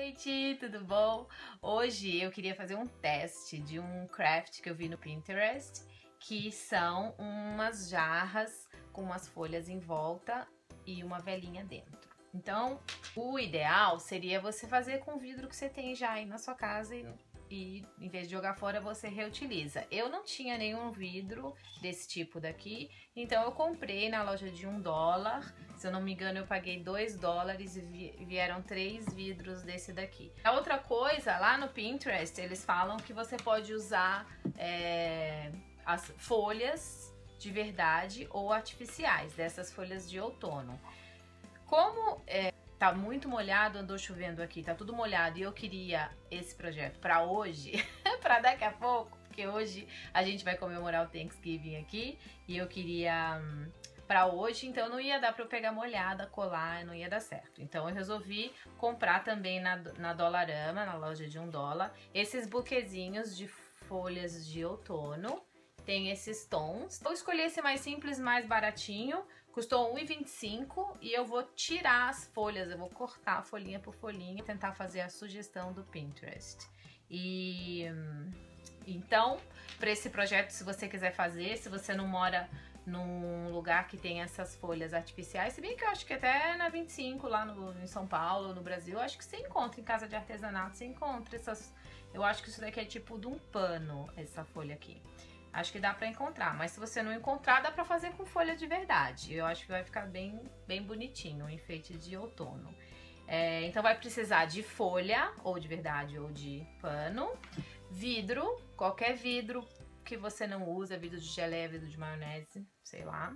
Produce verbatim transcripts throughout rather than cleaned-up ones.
gente, tudo bom? Hoje eu queria fazer um teste de um craft que eu vi no Pinterest, que são umas jarras com umas folhas em volta e uma velinha dentro. Então, o ideal seria você fazer com o vidro que você tem já aí na sua casa e, e em vez de jogar fora, você reutiliza. Eu não tinha nenhum vidro desse tipo daqui, então eu comprei na loja de um dólar. Se eu não me engano, eu paguei dois dólares e vieram três vidros desse daqui. A outra coisa, lá no Pinterest, eles falam que você pode usar é, as folhas de verdade ou artificiais, dessas folhas de outono. Como é, tá muito molhado, andou chovendo aqui, tá tudo molhado e eu queria esse projeto para hoje, para daqui a pouco, porque hoje a gente vai comemorar o Thanksgiving aqui e eu queria hum, para hoje, então não ia dar para eu pegar molhada, colar, não ia dar certo. Então eu resolvi comprar também na, na Dollarama, na loja de um dólar, esses buquezinhos de folhas de outono. Tem esses tons. Vou escolher esse mais simples, mais baratinho. Custou um real e vinte e cinco centavos e eu vou tirar as folhas, eu vou cortar folhinha por folhinha e tentar fazer a sugestão do Pinterest. E então, para esse projeto, se você quiser fazer, se você não mora num lugar que tem essas folhas artificiais, se bem que eu acho que até na vinte e cinco, lá no, em São Paulo, no Brasil, eu acho que você encontra em casa de artesanato, você encontra essas... Eu acho que isso daqui é tipo de um pano, essa folha aqui. Acho que dá pra encontrar, mas se você não encontrar, dá pra fazer com folha de verdade. Eu acho que vai ficar bem, bem bonitinho, um enfeite de outono. É, então vai precisar de folha, ou de verdade, ou de pano. Vidro, qualquer vidro que você não usa, vidro de geleia, vidro de maionese, sei lá.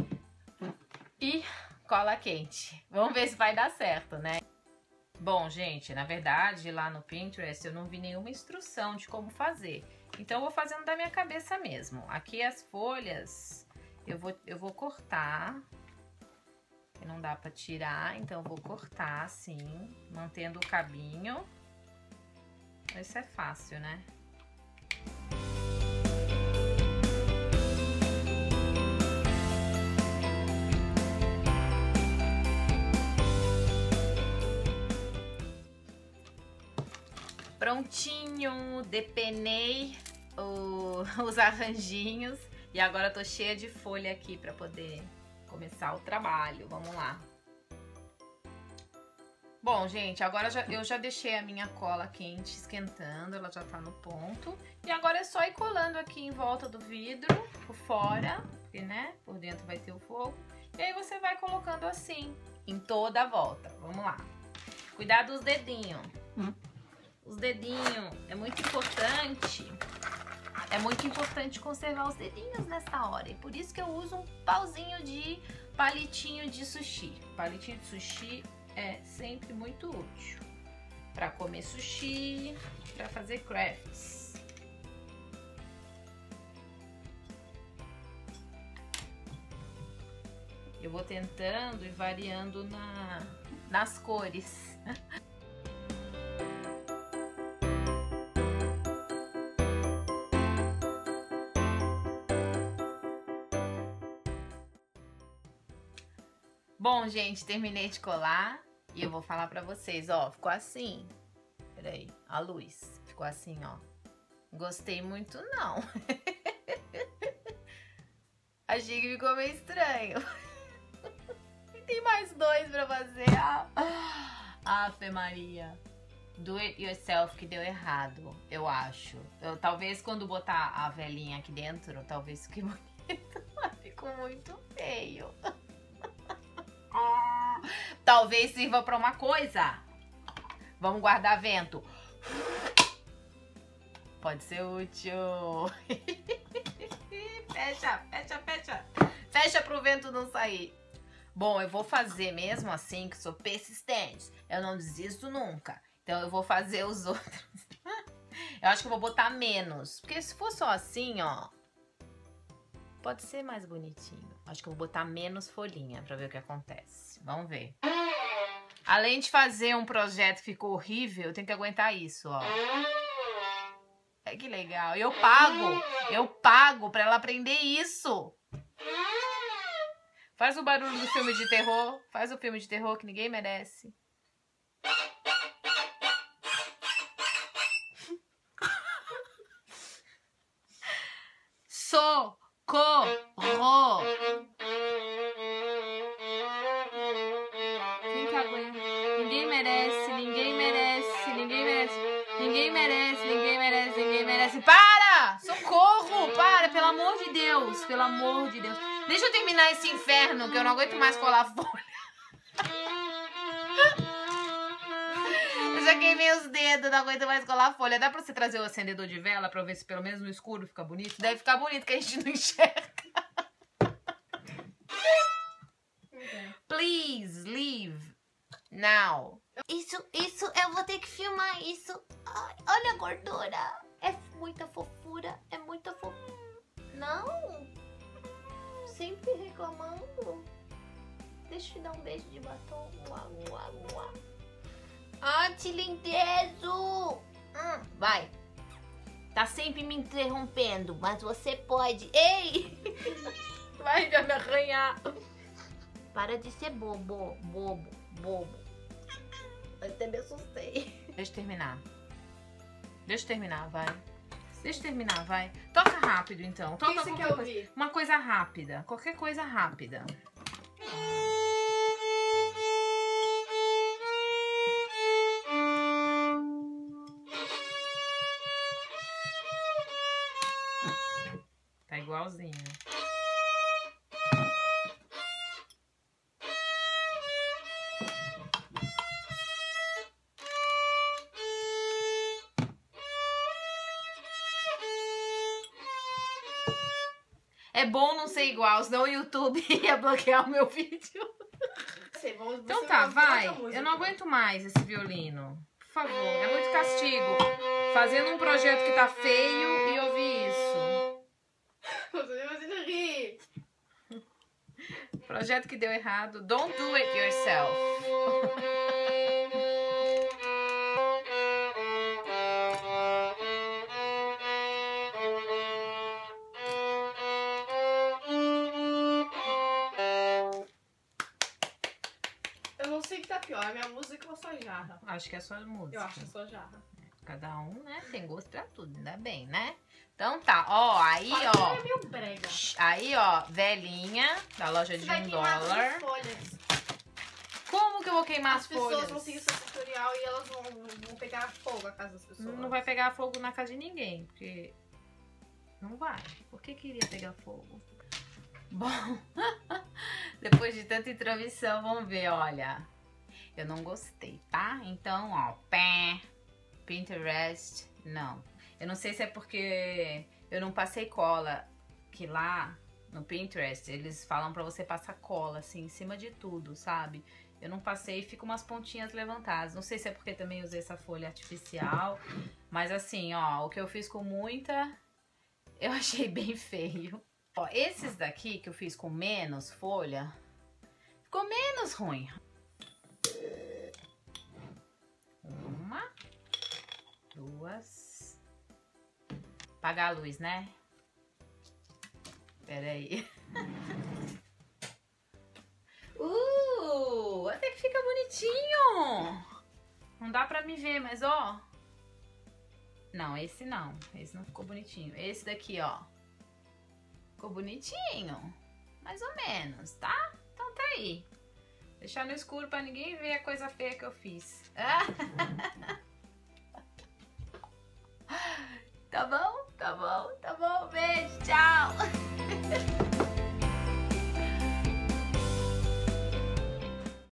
E cola quente. Vamos ver se vai dar certo, né? Bom, gente, na verdade, lá no Pinterest eu não vi nenhuma instrução de como fazer. Então eu vou fazendo da minha cabeça mesmo. Aqui as folhas eu vou, eu vou cortar. Que não dá pra tirar, então eu vou cortar assim, mantendo o cabinho. Isso é fácil, né? Prontinho, depenei o, os arranjinhos e agora eu tô cheia de folha aqui pra poder começar o trabalho. Vamos lá. Bom, gente, agora eu já, eu já deixei a minha cola quente esquentando, ela já tá no ponto. E agora é só ir colando aqui em volta do vidro, por fora, porque, né, por dentro vai ter o fogo. E aí você vai colocando assim, em toda a volta. Vamos lá. Cuidado dos dedinhos. Hum. Os dedinhos, é muito importante, é muito importante conservar os dedinhos nessa hora. E por isso que eu uso um pauzinho de palitinho de sushi. Palitinho de sushi é sempre muito útil para comer sushi, para fazer crafts. Eu vou tentando e variando na, nas cores. Bom, gente, terminei de colar e eu vou falar pra vocês, ó, ficou assim. Peraí, a luz. Ficou assim, ó. Gostei muito, não. Achei que ficou meio estranho. E tem mais dois pra fazer. Ah, Ave Maria. Do it yourself que deu errado, eu acho. Eu, talvez quando botar a velinha aqui dentro, talvez fique bonito, mas ficou muito feio. Talvez sirva para uma coisa. Vamos guardar vento. Pode ser útil. Fecha, fecha, fecha. Fecha pro vento não sair. Bom, eu vou fazer mesmo assim, que sou persistente. Eu não desisto nunca. Então eu vou fazer os outros. Eu acho que eu vou botar menos. Porque se for só assim, ó, pode ser mais bonitinho. Acho que eu vou botar menos folhinha pra ver o que acontece. Vamos ver. Além de fazer um projeto que ficou horrível, eu tenho que aguentar isso, ó. É que legal. Eu pago. Eu pago pra ela aprender isso. Faz o barulho do filme de terror. Faz o filme de terror que ninguém merece. Ninguém merece, ninguém merece, ninguém merece. Para! Socorro! Para, pelo amor de Deus. Pelo amor de Deus. Deixa eu terminar esse inferno, que eu não aguento mais colar folha. Eu já queimei os dedos, não aguento mais colar folha. Dá pra você trazer o acendedor de vela pra ver se pelo menos no escuro fica bonito? Deve ficar bonito, que a gente não enxerga. Please, leave. Now. Isso, isso, eu vou ter que filmar isso. Ai, olha a gordura. É muita fofura, é muita fofura. Não. Sempre reclamando. Deixa eu te dar um beijo de batom. Mua, mua, mua. Ah, te lindezo. Hum, vai. Tá sempre me interrompendo, mas você pode. Ei! Vai me arranhar. Para de ser bobo, bobo, bobo. Eu até me assustei. Deixa eu terminar. Deixa eu terminar, vai. Deixa eu terminar, vai. Toca rápido, então. Toca O que você quer coisa. ouvir? Uma coisa rápida. Qualquer coisa rápida. Tá igualzinho. É bom não ser igual, senão o YouTube ia bloquear o meu vídeo. Sei, vamos, Então você tá, vai. outra música. Eu não aguento mais esse violino. Por favor, é muito castigo. Fazendo um projeto que tá feio e ouvir isso. Você vai rir. Projeto que deu errado. Don't do it yourself. Eu não sei o que tá pior, a minha música ou a sua jarra? Acho que é só música. Eu acho a sua jarra. Cada um, né, tem gosto pra tudo, ainda bem, né? Então tá, ó, aí, ó. É meio brega. Aí, ó, velhinha da loja Você de vai um queimar dólar. as folhas. Como que eu vou queimar as, As pessoas folhas? vão seguir seu tutorial e elas vão, vão pegar fogo a casa das pessoas. Não vai pegar fogo na casa de ninguém, porque não vai. Por que queria pegar fogo? Bom, depois de tanta intromissão, vamos ver, olha. Eu não gostei, tá? Então, ó, pé, Pinterest, não. Eu não sei se é porque eu não passei cola, que lá no Pinterest eles falam pra você passar cola, assim, em cima de tudo, sabe? Eu não passei e fica umas pontinhas levantadas. Não sei se é porque também usei essa folha artificial, mas assim, ó, o que eu fiz com muita, eu achei bem feio. Ó, esses daqui que eu fiz com menos folha, ficou menos ruim. Uma, duas. Apagar a luz, né? Pera aí. Uh, até que fica bonitinho. Não dá pra me ver, mas ó. Não, esse não. Esse não ficou bonitinho. Esse daqui, ó. Ficou bonitinho. Mais ou menos, tá? Então tá aí. Deixar no escuro pra ninguém ver a coisa feia que eu fiz. Tá bom? Tá bom?